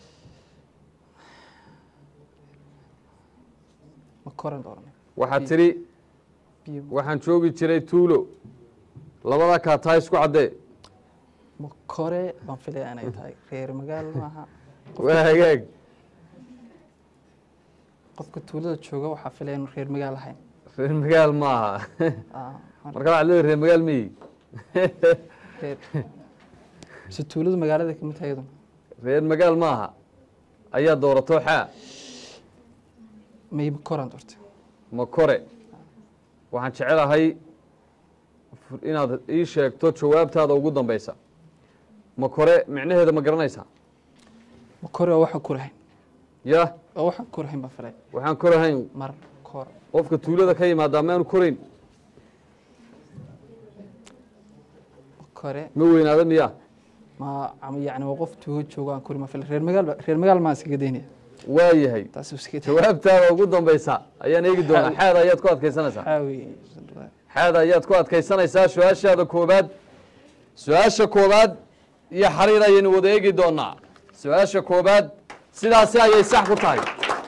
ma koran doona waxaad tidhi biyo waxaan joogi jiray tuulo labada kaa tahay isku caddee ma kore baan filaya inay tahay reer magaal maaha waa hagaag qofka tuulada jooga waxaa filaya inuu reer magaal ahayn reer magaal maaha Ah, marka waxaad leedahay reer magaal miyi reer mise tuulada magaalada kamid tahay iyaduna reer magaal maaha ayaa doorato xaa may ma koran doorta ma kore waxaan jecelahay inaad ii sheegto jawaabtaada ugu dambaysa ma kore micnaheeda ma garanaysaa ma kore oo waxaan korahayn ya oo waxaan korahayn baan filaya waxaan korahayn mar kor qofka tuulada ka yimaadaa maanu korayn ma kore ma weynaada miya ma ama yacni waa qof tuugo jooga aan kori ma filaya reer magaal ba- reer magaal maan iskaga daynaya waa yahay taas uu iska jawaabtaada ugu dambaysa ayaan eegi doonaa xaada ayaad ku adkaysanaysaa xaawi xaada ayaad ku adkaysanaysaa su-aashaada koobaad su-aasha koobaad iyo xariir ayaynu wada eegi doonaa su-aasha koobaad sidaasi ayay sax ku tahay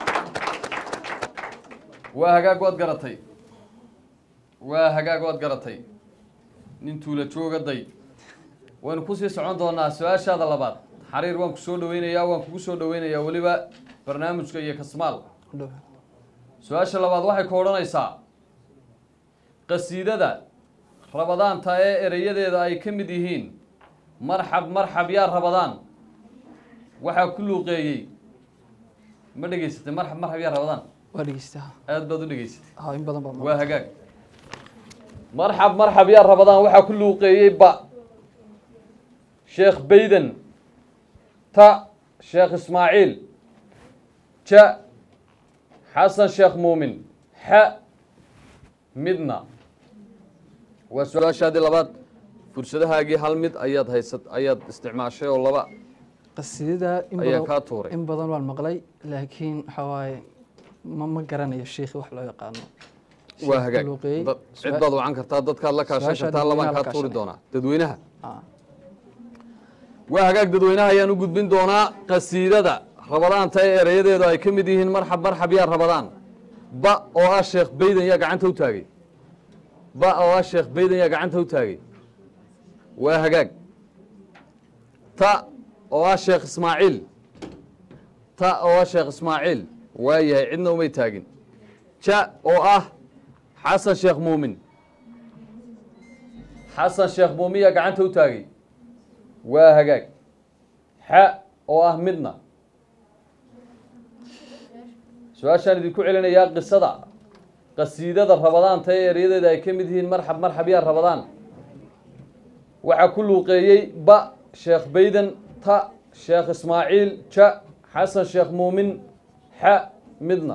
waa hagaag waad garatay waa hagaag waad garatay nin tuula joogaday waynu kusii socon doonaa su-aashaada labaad xariir waan ku soo dhaweynayaa waan kugu soo dhaweynayaa weliba barnaamijka iyo kasmaal su-aasha labaad waxay ku odhanaysaa qasiidada rabadaanta ee ereyadeeda ay ka mid yihiin marxab marxab yaa rabadaan waxaa ku luuqeeyey ma dhegaysatay marxab marxab yaa rabadaan waa dhegeystaa aad baad u dhegaysatay ha in badan baa waa hagaag marxab marxab yaa rabadaan waxaa ku luuqeeyey ba sheekh bayden ta sheekh ismaaciil ja xasan sheekh muumin xa midna waa su-aashaadii labaad fursadahaagii hal mid ayaad haysat ayaad isticmaashay oo laba qasiidada in ayaa kaa badan tuuray in badan waan maqlay laakiin waxa waaye ma ma garanayo sheekhi wax loo yaqaano waa hagaag luuqeeyey. dad cid baad wacan kartaa dadkaad la kaashan Su-aasha kartaa labaan dadweynaha kaa la tuuri kaashanaya. doonaa dadweynaha Ah, waa hagaag dadweynaha ayaan u gudbin doonaa qasiidada rabadaanta ee erayadeedu ay ka mid yihiin marxab marxab yaa rabadaan ba oo ah sheekh bayden yaa gacanta u taagay ba oo ah sheekh bayden yaa gacanta u taagay waa hagaag ta oo ah sheekh ismaaciil ta oo ah sheekh ismaaciil waa yahay cidna umay taagin ja oo ah xasan sheekh muumin xasan sheekh muumin yaa gacanta u taagay waa hagaag xa oo ah midna su-aashaan idinku celinayaa qisada qasiidada rabadaanta ee eryadeeda ay ka mid yihiin marxab marxab yaa rabadaan waxaa ku luuqeeyey ba sheekh bayden ta sheekh ismaaciil ja xasan sheekh muumin xa midna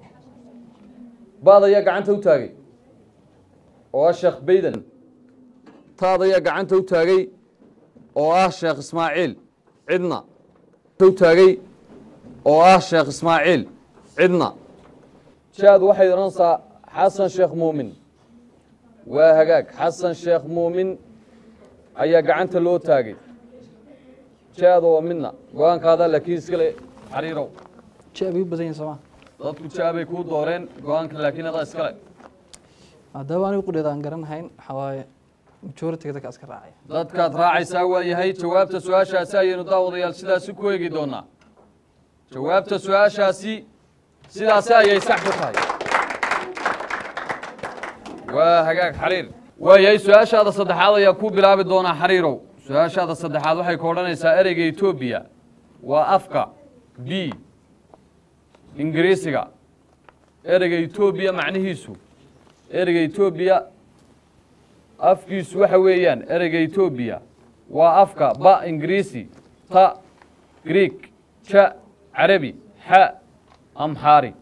baad ayaa gacanta u taagay oo ah sheekh bayden taad ayaa gacanta u taagay oo ah sheekh ismaaciil cidna u taagay oo ah sheekh ismaaciil cidna jaad waxay odhanaysaa xasan sheekh muumin waa hagaag xasan sheekh muumin ayaa gacanta loo taagay jaad oo midna go-aankaada laakiin iskale xariirow jaabay u badan yihin sooma dadku jaabay kuu dooreen go-aanka laakiin adaa iskale maadaama anigu qudheeda aan garanahayn waxaa waaye majority-ga dadka iska raacaya dadkaad raacaysaa waa yahay jawaabta su-aashaasi ayaynu daawadayaal sidaasi ku eegi doonaa jawaabta su-aashaasi sidaasi ayay sax ku tahay waa hagaag xariir waayahay su-aashaada saddexaad ayaa ku bilaabi doonaa xariirow su-aashaada saddexaad waxay ka odhanaysaa ereyga etoobiya waa afka b ingiriisiga ereyga etoobiya macnihiisu ereyga etoobiya afkiisu waxa weeyaan ereyga etoobiya waa afka ba ingiriisi ta greek ja carabi xa amxaari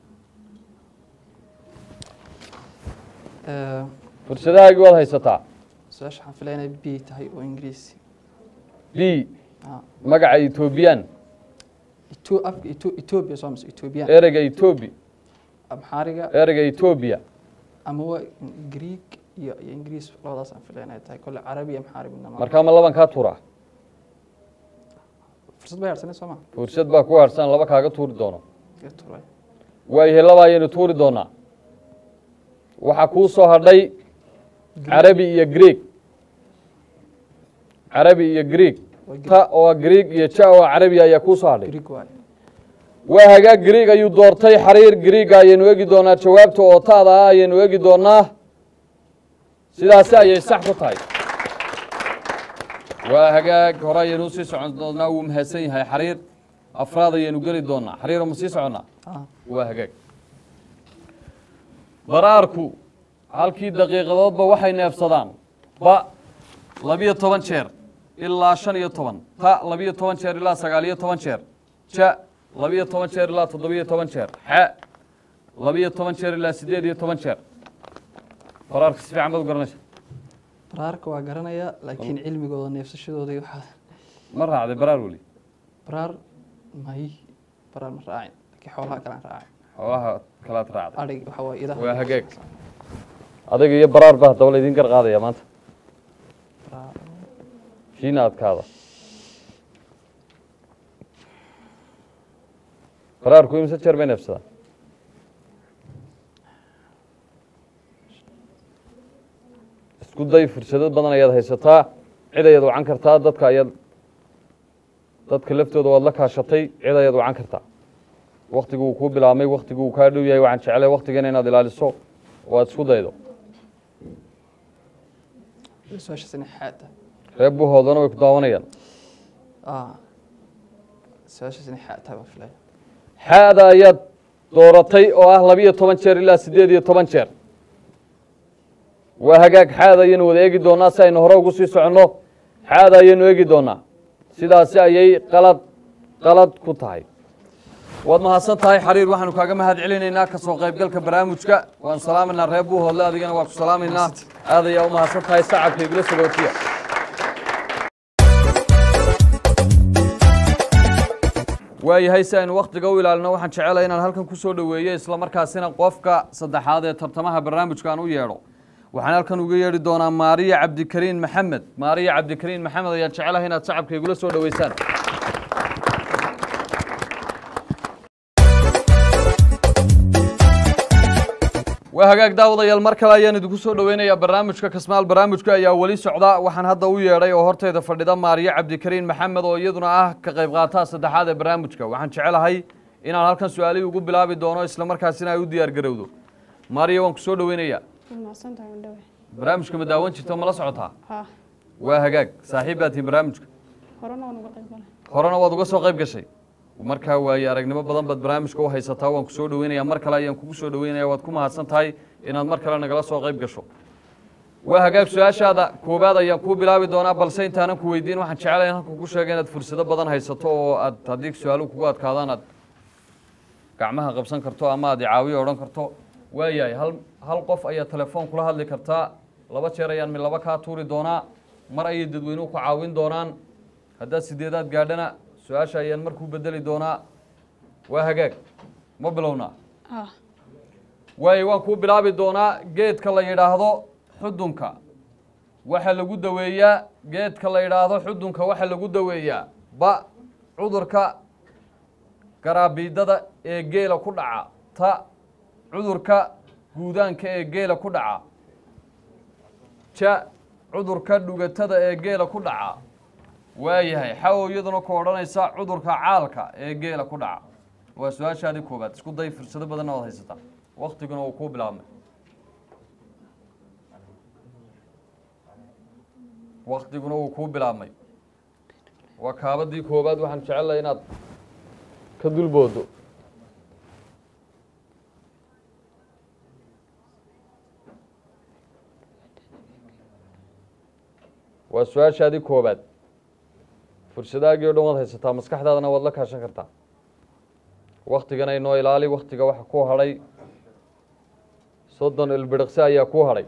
fursadahaagii waad haysataa su-aasha waxaan filaya inay b tahay oo ingiriisi b magaca etoobiyaan Eto- afka Eto- Ethiopia soo mise Ethiopian ereyga etoobi amxaariga ereyga etoobiya ama waa Greek iyo iyo Ingiriis labadaas aan filaya inay tahay kole carabi iyo amxaari midna ma markaa ma laban kaa tuuraa fursad bay harsanay soo ma fursad baa ku harsan laba kaaga tuuri doono iga tuuray waayahay laba ayaynu tuuri doonaa waxaa kuu soo hadhay carabi iyo greek carabi iyo greek ta oo greek iyo ja oo carabi ayaa kuu soo hadhay Greek waay waa hagaag greeg ayuu doortay xariir greega ayaynu eegi doonaa jawaabta oo taada ah ayaynu eegi doonaa sidaasi ayay sax ku tahay waa hagaag hore ayaynu usii socon doonaa wuu mahadsan yahay xariir afraad ayaynu geli doonaa xariiro ma sii soconnaa ah waa hagaag baraarku halkii daqiiqadoodba waxay neefsadaan ba labiyo toban jeer ilaa shan iyo toban ta labiyo toban jeer ilaa sagaal iyo toban jeer ja labiyo toban jeer ilaa toddobiyo toban jeer xa labiyo toban jeer ilaa siddeed iyo toban jeer baraarka si fiican baad u garanaysa baraarka waa garanaya laakiin cilmigooda neefsashadooda iyo waxaa ma raacday baraar weli baraar may baraar ma raacin laakiin xoolaha kale aan raacin xoolaha kalaad raacday adhig waxa waa idaha waa hagaag adiga iyo baraar ba haddaba laydin gar qaadaya maanta baraar kiina adkaada baraarku imse jeer bay neefsadaan isku day fursado badan ayaad haysataa cid ayaad wacan kartaa dadka ayaad dadka laftooda waad la kaashatay cid ayaad wacan kartaa waktigu uu kuu bilaabmay waktigu uu kaa dhow yahay waxaan jeclay waktigana inaad ilaaliso oo aad isku daydo su-aashaas inay xaad tahay reer buhoodana way ku daawanayaan ah su-aashaas inay xaad tahay baan filaya xaada ayaad dooratay oo ah labiyo toban jeer ilaa siddeed iyo toban jeer waa hagaag xaada ayaynu wada eegi doonaa si aynu hore ugu sii soconno xaada ayaynu eegi doonaa sidaasi ayay qalad qalad ku tahay waad mahadsan tahay xariir waxaanu kaaga mahad celinaynaa ka soo qaybgalka barnaamijka waan salaamaynaa reer buuhoodle adigana waa ku salaamaynaa aad ayaa u mahadsan tahay sacabka igula sagootiya waayahay si aynu waktiga u ilaalino waxaan jecelahay inaan halkan ku soo dhoweeyo isla markaasina qofka saddexaad ee tartamaha barnaamijkan u yeedho waxaan halkan uga yeedhi doonaa maariya cabdikariin maxamed maariya cabdikariin maxamed ayaan jecelahay inaad sacabka igula soo dhoweysaan waa hagaag daawadayaal mar kale ayaan idinku soo dhoweynayaa barnaamijka kasmaal barnaamijka ayaa weli socda waxaan hadda u yeedhay oo horteyda fadhida maariya cabdikariin maxamed oo iyaduna ah ka qayb qaataha saddexaad ee barnaamijka waxaan jecelahay inaan halkan su-aalihii ugu bilaabi doono isla markaasina ay u diyaar garowdo maariya waan ku soo dhoweynayaa mahadsantahay mandhawe barnaamijka ma daawan jirto ma la socotaa ha waa hagaag saaxiib baad tihiin barnaamijka horena waan uga qayb galay horena waad uga soo qayb gashay markaa waaye aragnimo badan baad barnaamijka u haysataa waan ku soo dhoweynayaa mar kale ayaan kugu soo dhoweynaya waad ku mahadsan tahay inaad mar kale nagala soo qayb gasho waa hagaag su-aashaada koowaad ayaan kuu bilaabi doonaa balse intaanan ku weydiin waxaan jecelahay in halkan ku sheega inaad fursado badan haysato oo aad haddii su-aaluhu kugu adkaadaan aad gacmaha qabsan karto ama aad icaawiyo odhan karto waayahay hal hal qof ayaa telefoon kula hadli kartaa laba jeer ayaan mid laba kaa tuuri doonaa mar ayay dadweynuhu ku caawin doonaan haddaad sideedaad gaadhana su-aasha ayaan markuu bedeli doonaa waa hagaag ma bilownaa ha waayo waan kuu bilaabi doonaa geedka la yidhaahdo xudunka waxa lagu daweeyaa geedka la yidhaahdo xudunka waxa lagu daweeyaa ba cudurka garaabiidada ee geela ku dhaca ta cudurka guudaanka ee geela ku dhaca ja cudurka dhugatada ee geela ku dhaca waayahay xawow iyaduna ku odhanaysa cudurka caalka ee geela ku dhaca waa su-aashaadii koobaad isku day fursado badanna waad haysataa waktiguna uu kuu bilaabmay waktiguna wuu kuu bilaabmay waa kaabadii koobaad waxaan jecelahay inaad ka dulboodo waa su-aashaadii koobaad fursadaagii o dhan waad haysataa maskaxdaadana waad la kaashan kartaa waktigana inoo ilaali waktiga waxa ku hadhay soddon ilbiriqsi ayaa ku hadhay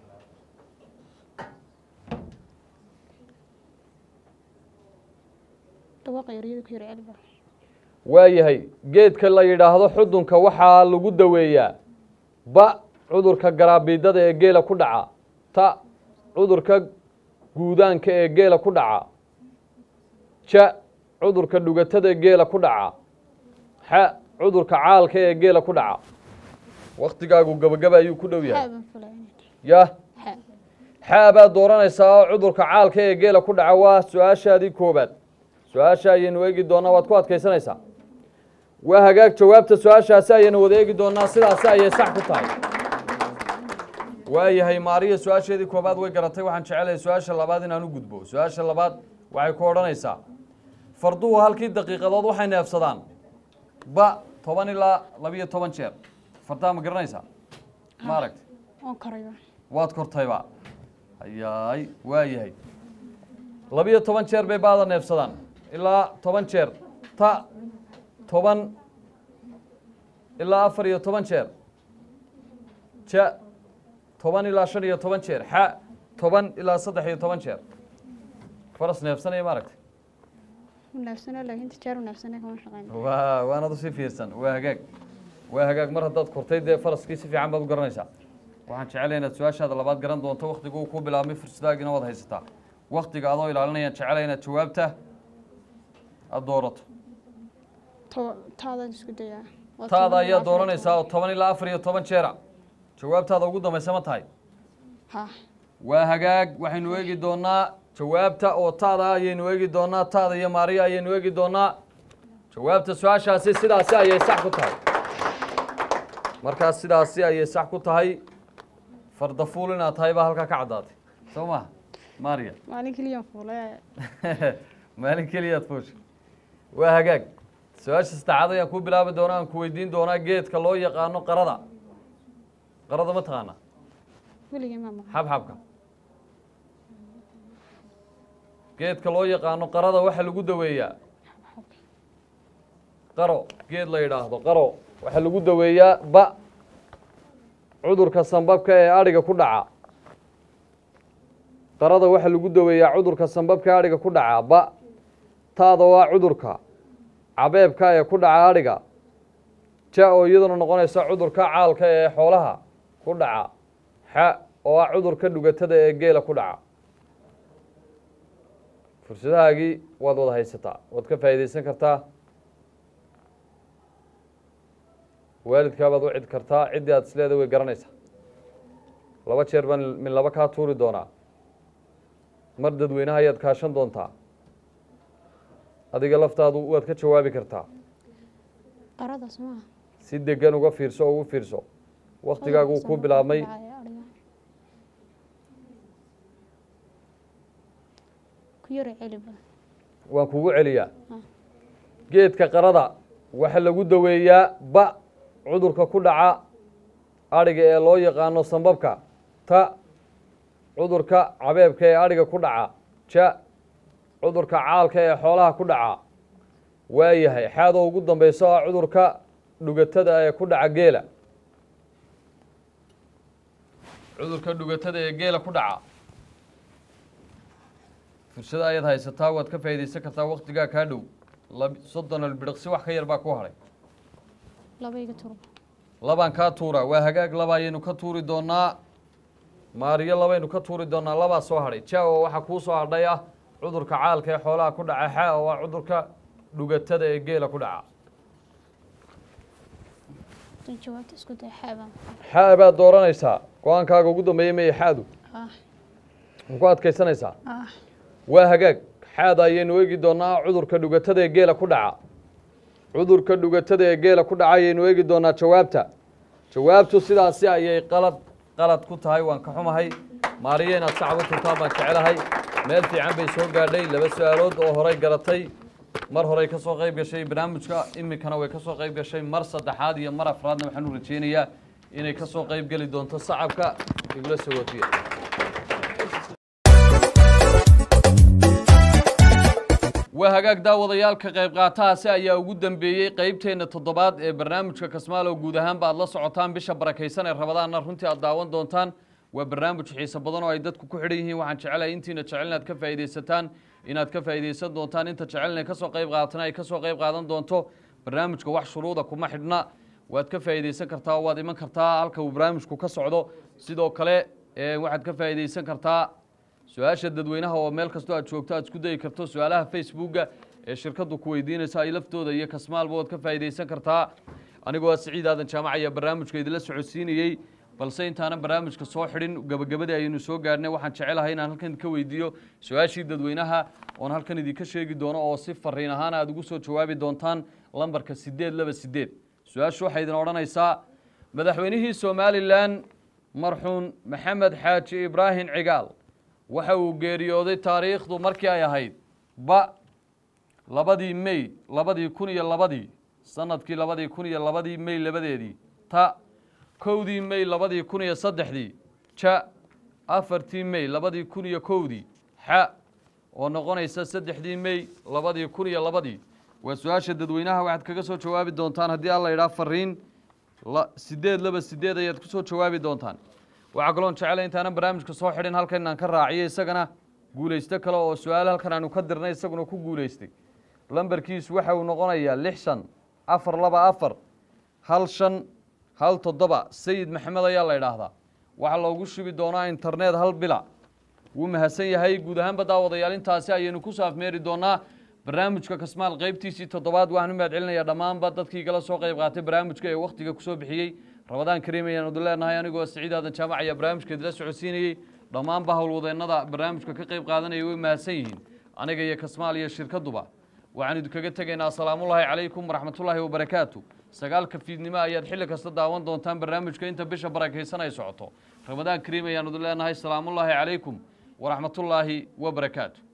waa yahay geedka la yidhaahdo xudunka waxaa lagu daweeyaa ba cudurka garaabiidada ee geela ku dhaca ta cudurka guudaanka ee geela ku dhaca ja cudurka dhugatada ee geela ku dhaca xa cudurka caalka ee geela ku dhaca waktigaagu gabagaba ayuu ku dhow yahay ya xaa baad dooranaysaa oo cudurka caalka ee geela ku dhaca waa su-aashaadii koobaad su-aasha ayaynu eegi doonaa waad ku adkaysanaysaa waa hagaag jawaabta su-aashaasi ayaynu wada eegi doonaa sidaasi ayay sax ku tahay waa yahay maariya su-aasheedii koobaad way garatay waxaan jecelahay su-aasha labaad inaan u gudbo su-aasha labaad waxay ku odhanaysaa farduhu halkii daqiiqadood waxay neefsadaan ba toban ilaa labiyo toban jeer fardaha ma garanaysaa ma aragti waad kortayba hayaay waa yahay labiyo toban jeer bay baada neefsadaan ilaa toban jeer ta toban ilaa afar iyo toban jeer ja toban ilaa shan iyo toban jeer xa toban ilaa saddex iyo toban jeer faras neefsanaya ma aragti wa waanad usii fiirsan waa hagaag waa hagaag mar haddaad kortay dee faraskii si fiican baad u garanaysaa waxaan jecelahay inaad su-aashaada labaad garan doonto waktigu uu ku bilaabmay fursadaagina waad haysataa waktiga adoo ilaalinayaan jecelahay inaad jawaabta aada doorato taada ayaa dooranaysaa oo toban ilaa afar iyo toban jeera jawaabtaada ugu dambaysa ma tahay waa hagaag waxaynu eegi doonaa jawaabta oo taada ayaynu eegi doonaa taada iyo maariya ayaynu eegi doonaa jawaabta su-aashaasi sidaasi ayay sax ku tahay markaas sidaasi ayay sax ku tahay fardafuul inaad tahay baa halkaa ka caddaatay soo maha maariya maalin keliya fuulay maalin keliyaad fuusha waa hagaag su-aasha saddexaad ayaan ku bilaabi doonaa aan ku weydiin doonaa geedka loo yaqaano qarada qarada ma taqaanaa xabxabka geedka loo yaqaano qarada waxa lagu daweeyaa qaro geed la yidhaahdo qaro waxaa lagu daweeyaa ba cudurka sambabka ee adhiga ku dhaca qarada waxaa lagu daweeyaa cudurka sambabka ee adhiga ku dhaca ba taada waa cudurka cabeebka ee ku dhaca adhiga ja oo iyaduna noqonaysa cudurka caalka ee xoolaha ku dhaca xa oo ah cudurka dhugatada ee geela ku dhaca fursadahaagii waad wada haysataa waad ka faa'iidaysan kartaa waalidkaabaad u cid kartaa ciddii aad isleedahay way garanaysaa laba jeer baan min laba kaa tuuri doonaa mar dadweynaha ayaad kaashan doontaa adiga laftaadu waad ka jawaabi kartaa si degan uga fiirso oo ugu fiirso waktigaagu uu ku bilaabmay waan kugu celiyaa geedka qarada waxa lagu daweeyaa ba cudurka ku dhaca adhiga ee loo yaqaano sambabka ta cudurka cabeebka ee adhiga ku dhaca ja cudurka caalka ee xoolaha ku dhaca waa yahay xaadoo ugu dambayso ah cudurka dhugatada ee ku dhaca geela cudurka dhugatada ee geela ku dhaca fursada ayaad haysataa waad ka faa'iidaysan kartaa waktigaa kaa dhow soddon albiriqsi wax ka yar baa ku hadhay labaan kaa tuuraa waa hagaag laba ayaynu ka tuuri doonaa maariyo labaynu ka tuuri doonaa labaa soo hadhay ja oo waxaa kuu soo hadhay ah cudurka caalka ee xoolaha ku dhaca xa oo ah cudurka dhugatada ee geela ku dhaca xa baad dooranaysaa go-aankaaga ugu dambeeyey maya xaadu ma ku adkaysanaysaa waa hagaag xaada ayaynu eegi doonaa cudurka dhugatada ee geela ku dhaca cudurka dhugatada ee geela ku dhaca ayaynu eegi doonaa jawaabta jawaabtu sidaasi ayay qalad qalad ku tahay waan ka xumahay maariya inaad sacab u turtaan baan jecelahay meel fiican bay soo gaadhay laba su-aalood oo horay garatay mar horay ka soo qayb gashay barnaamijka iminkana way ka soo qayb gashay mar saddexaad iyo mar afraadna waxaan u rajeynayaa inay ka soo qayb geli doonto sacabka igula sawootiya waa hagaag daawadayaal ka qayb qaatahaasi ayaa ugu dambeeyey qaybteenna toddobaad ee barnaamijka kasmaal oo guud ahaanba aad la socotaan bisha barakaysan ee rabadaanna runtii aad daawan doontaan waa barnaamij xiiso badan oo ay dadku ku xidhan yihiin waxaan jecelahay intiina jecel inaad ka faa'iidaysataan inaad ka faa'iidaysan doontaan inta jecel inay ka soo qayb qaatana ay ka soo qayb qaadan doonto barnaamijka wax shuruuda kuma xidhna waad ka faa'iidaysan kartaa waad iman kartaa halka uu barnaamijku ka socdo sidoo kale waxaad ka faa'iidaysan kartaa su-aasha dadweynaha oo meel kastoo aad joogto aad isku dayi karto su-aalaha facebooka ee shirkaddu ku weydiinaysa ay laftooda iyo kasmaalba waad ka faa'iidaysan kartaa anigoo siciid aadan jaamac ayaa barnaamijka idinla socodsiinayey balse intaanan barnaamijka soo xidhin gabagabadii ayaynu soo gaadhnay waxaan jecelahay inaan halkan ka weydiiyo su-aashii dadweynaha oon halkan idinka sheegi doono oo si fariin ahaan aad ugu soo jawaabi doontaan lambarka siddeed laba siddeed su-aashu waxay idin odhanaysaa madaxweynihii somalilan marxuun maxamed xaaji ibraahim cigaal waxa uu geeriyooday taariikhdu markii ay ahayd ba labadii mey labadii kun iyo labadii sanadkii labadii kun iyo labadii mey labadeedii ta kowdii mey labadii kun iyo saddexdii ja afartii mey labadii kun iyo kowdii xa oo noqonaysa saddexdii mey labadii kun iyo labadii waa su-aasha dadweynaha waxaad kaga soo jawaabi doontaan haddii alla idhaa fariin siddeed laba siddeed ayaad ku soo jawaabi doontaan waxaa kaloon jecela intaanan barnaamijka soo xidhin halkan inaan ka raaciyo isagana guulaysto kale oo su-aal halkan aanu ka dirnay isaguna ku guulaystay lambarkiisu waxa uu noqonayaa lix shan afar laba afar hal shan hal toddoba sayid maxamed ayaa la idhaahdaa waxaa loogu shubi doonaa internet hal bila wuu mahadsan yahay guud ahaanba daawadayaal intaasi ayaynu ku saafmeeri doonaa barnaamijka kasmaal qaybtiisii toddobaad waxaan u mahad celinayaa dhammaanba dadkii igala soo qayb qaatay barnaamijka ee wakhtiga kusoo bixiyey rabadaan kariim ayaan udu leenahay anigoo siciid aadan jaamac ayaa barnaamijka idila socodsiinayey dhammaanba howlwadeennada barnaamijka ka qayb qaadanaya way mahadsan yihiin aniga iyo kasmaal iyo shirkadduba waxaan idinkaga tegaynaa asalaamullaahi calaykum waraxmatullaahi wabarakaatu sagaalka fiidnimo ayaad xilli kasta daawan doontaan barnaamijka inta bisha barakaysan ay socoto rabadaan kariim ayaan udu leenahay asalaamullaahi calaykum waraxmatullaahi wabarakaatu